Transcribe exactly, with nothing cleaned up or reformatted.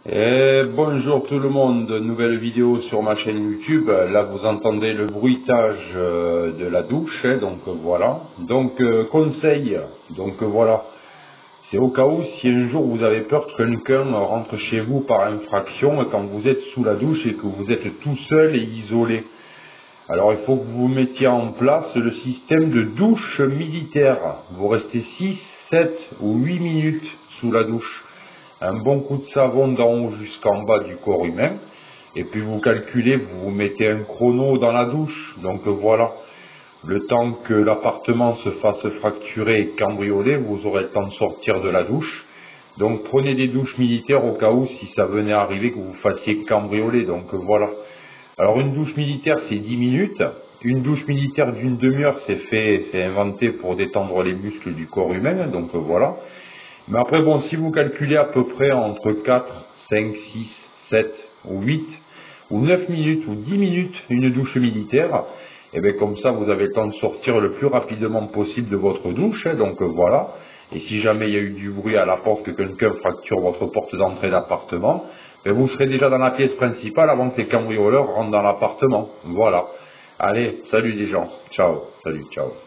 Et bonjour tout le monde, nouvelle vidéo sur ma chaîne YouTube. Là vous entendez le bruitage euh, de la douche, hein, donc euh, voilà. Donc euh, conseil, donc euh, voilà, c'est au cas où si un jour vous avez peur que quelqu'un rentre chez vous par infraction quand vous êtes sous la douche et que vous êtes tout seul et isolé. Alors il faut que vous mettiez en place le système de douche militaire. Vous restez six, sept ou huit minutes sous la douche. Un bon coup de savon d'en haut jusqu'en bas du corps humain. Et puis vous calculez, vous vous mettez un chrono dans la douche. Donc voilà, le temps que l'appartement se fasse fracturer et cambrioler, vous aurez le temps de sortir de la douche. Donc prenez des douches militaires au cas où si ça venait à arriver que vous fassiez cambrioler. Donc voilà. Alors une douche militaire c'est dix minutes. Une douche militaire d'une demi-heure c'est fait, c'est inventé pour détendre les muscles du corps humain. Donc voilà. Mais après, bon, si vous calculez à peu près entre quatre, cinq, six, sept ou huit ou neuf minutes ou dix minutes une douche militaire, et bien comme ça, vous avez le temps de sortir le plus rapidement possible de votre douche, hein, donc euh, voilà. Et si jamais il y a eu du bruit à la porte, que quelqu'un fracture votre porte d'entrée d'appartement, ben vous serez déjà dans la pièce principale avant que les cambrioleurs rentrent dans l'appartement. Voilà. Allez, salut les gens. Ciao. Salut, ciao.